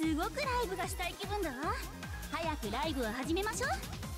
すごくライブがしたい気分だわ。早くライブを始めましょう。